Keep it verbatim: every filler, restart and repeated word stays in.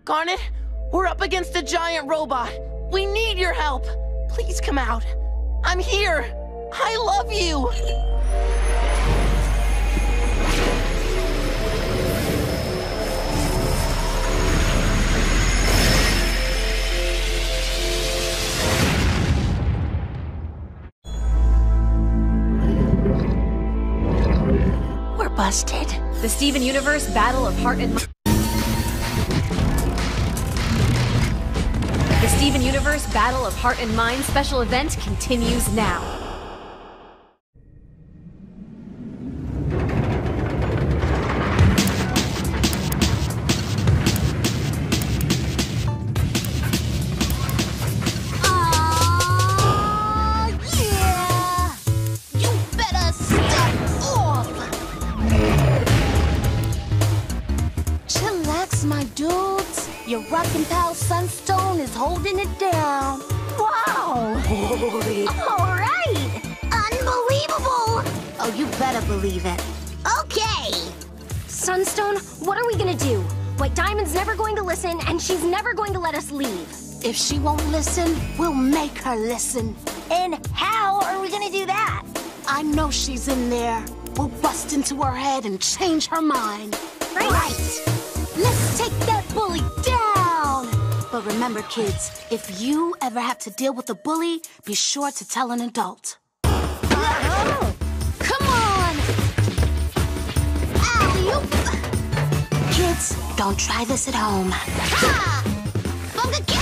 Garnet, we're up against a giant robot. We need your help. Please come out. I'm here. I love you. We're busted. The Steven Universe Battle of Heart and Mind. The Steven Universe Battle of Heart and Mind special event continues now. Oh, yeah! You better step off! Chillax, my dudes. Your rockin' pal Sunstone is holding it down. Wow! Holy. All right! Unbelievable! Oh, you better believe it. Okay! Sunstone, what are we gonna do? White Diamond's never going to listen, and she's never going to let us leave. If she won't listen, we'll make her listen. And how are we gonna do that? I know she's in there. We'll bust into her head and change her mind. Right. Right. Let's take that bully down. But remember, kids, if you ever have to deal with a bully, be sure to tell an adult. Uh-huh. Come on! Alley-oop! Kids, don't try this at home. Ha! Bunga